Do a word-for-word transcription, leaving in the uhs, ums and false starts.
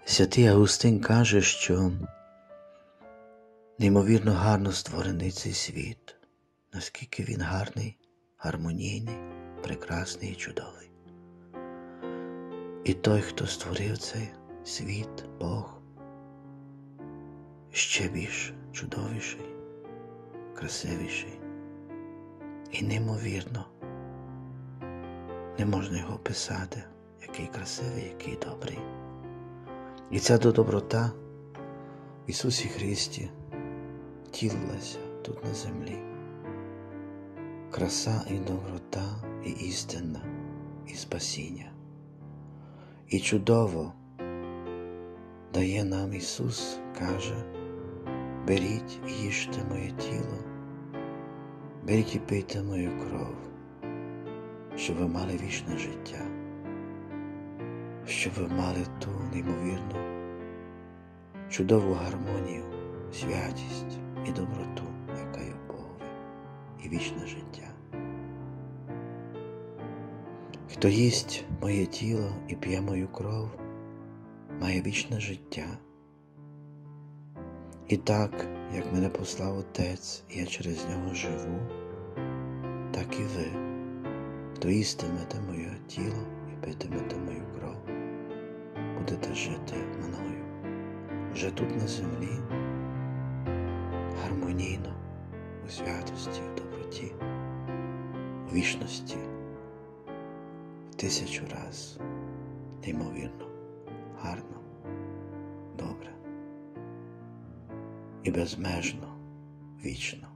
Святий Августин каже, що неймовірно гарно створений цей світ, наскільки він гарний, гармонійний, прекрасний і чудовий. І той, хто створив цей світ, Бог, ще більш чудовіший, красивіший і неймовірно. Не можна його описати, який красивий, який добрий. І ця доброта в Ісусі Христі втілилася тут на землі. Краса і доброта, і істина, і спасіння. І чудово дає нам Ісус, каже: беріть і їжте моє тіло, беріть і пийте мою кров, щоб ви мали вічне життя, щоб ви мали ту неймовірну, чудову гармонію, святість і доброту, яка є в Богові, і вічне життя. Хто їсть моє тіло і п'є мою кров, має вічне життя. І так, як мене послав Отець, і я через нього живу, так і ви, хто їстимете моє тіло і питимете мою кров, будете жити мною, вже тут на землі, гармонійно, у святості, в доброті, у вічності, в тисячу раз, неймовірно, гарно, добре і безмежно, вічно.